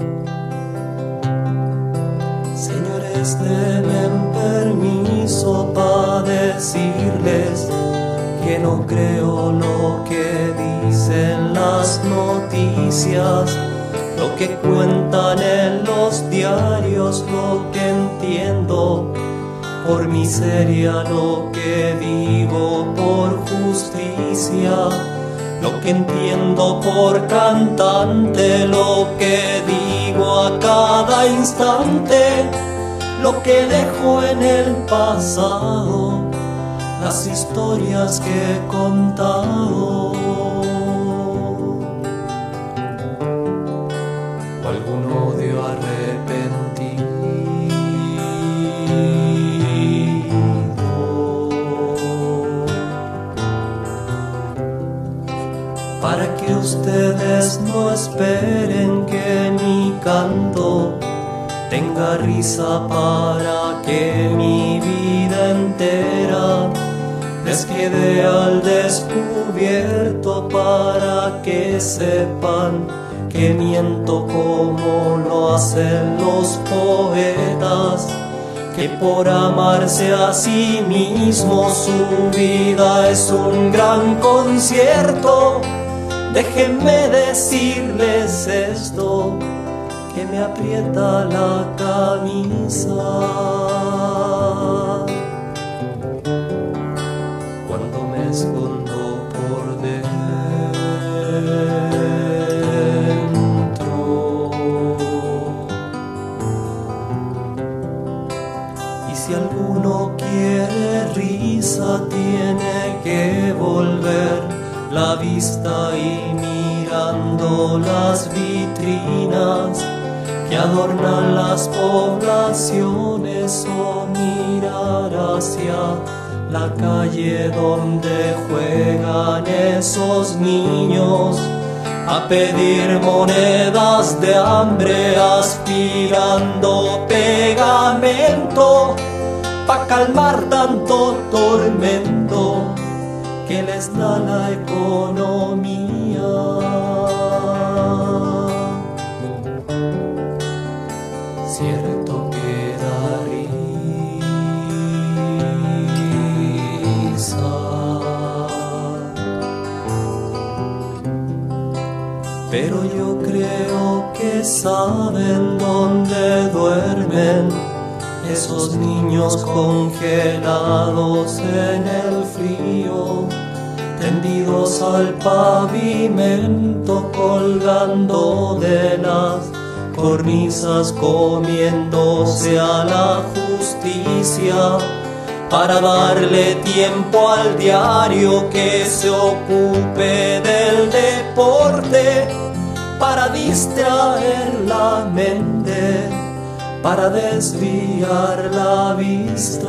Señores, denme permiso para decirles que no creo lo que dicen las noticias, lo que cuentan en los diarios, lo que entiendo por miseria, lo que digo por justicia, lo que entiendo por cantante, lo que digo a cada instante, lo que dejo en el pasado, las historias que he contado. O algún odio arrepentido, para que ustedes no esperen que mi canto tenga risa, para que mi vida entera les quede al descubierto, para que sepan que miento como lo hacen los poetas, que por amarse a sí mismos su vida es un gran concierto. Déjenme decirles esto, que me aprieta la camisa cuando me escondo por dentro. Y si alguno quiere risa, tiene que volver la vista y mirando las vitrinas que adornan las poblaciones, o mirar hacia la calle donde juegan esos niños a pedir monedas de hambre, aspirando pegamento pa' calmar tanto tormento que les da la economía. Cierto que da risa, pero yo creo que saben dónde duermen esos niños congelados en el frío, tendidos al pavimento, colgando de las cornisas, comiéndose a la justicia, para darle tiempo al diario que se ocupe del deporte, para distraer la mente, para desviar la vista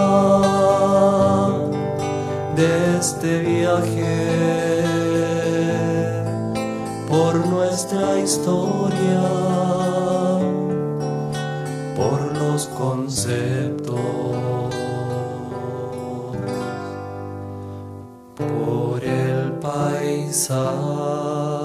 de este viaje por nuestra historia, por los conceptos, por el paisaje.